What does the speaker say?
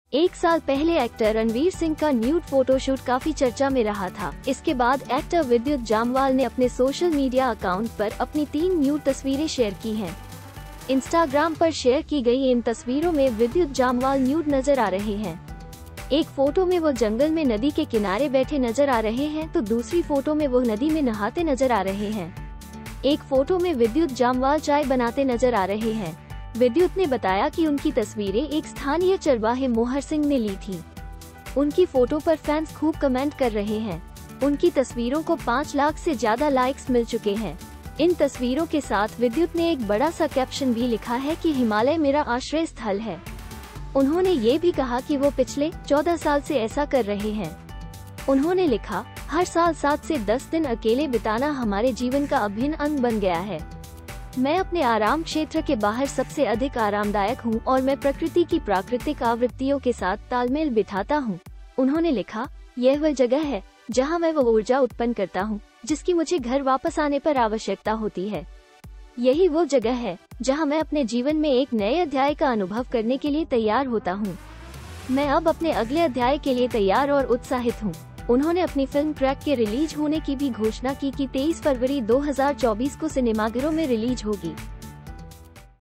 एक साल पहले एक्टर रणवीर सिंह का न्यूड फोटोशूट काफी चर्चा में रहा था। इसके बाद एक्टर विद्युत जामवाल ने अपने सोशल मीडिया अकाउंट पर अपनी 3 न्यूड तस्वीरें शेयर की हैं। इंस्टाग्राम पर शेयर की गई इन तस्वीरों में विद्युत जामवाल न्यूड नजर आ रहे हैं। एक फोटो में वो जंगल में नदी के किनारे बैठे नजर आ रहे हैं, तो दूसरी फोटो में वो नदी में नहाते नजर आ रहे हैं। एक फोटो में विद्युत जामवाल चाय बनाते नजर आ रहे हैं। विद्युत ने बताया कि उनकी तस्वीरें एक स्थानीय चरवाहे मोहर सिंह ने ली थी। उनकी फोटो पर फैंस खूब कमेंट कर रहे हैं। उनकी तस्वीरों को 5 लाख से ज्यादा लाइक्स मिल चुके हैं। इन तस्वीरों के साथ विद्युत ने एक बड़ा सा कैप्शन भी लिखा है कि हिमालय मेरा आश्रय स्थल है। उन्होंने ये भी कहा कि वो पिछले 14 साल से ऐसा कर रहे हैं। उन्होंने लिखा, हर साल 7 से 10 दिन अकेले बिताना हमारे जीवन का अभिन्न अंग बन गया है। मैं अपने आराम क्षेत्र के बाहर सबसे अधिक आरामदायक हूँ और मैं प्रकृति की प्राकृतिक आवृत्तियों के साथ तालमेल बिठाता हूँ। उन्होंने लिखा, यह वह जगह है जहाँ मैं वो ऊर्जा उत्पन्न करता हूँ जिसकी मुझे घर वापस आने पर आवश्यकता होती है। यही वो जगह है जहाँ मैं अपने जीवन में एक नए अध्याय का अनुभव करने के लिए तैयार होता हूँ। मैं अब अपने अगले अध्याय के लिए तैयार और उत्साहित हूँ। उन्होंने अपनी फिल्म क्रैक के रिलीज होने की भी घोषणा की कि 23 फरवरी 2024 को सिनेमाघरों में रिलीज होगी।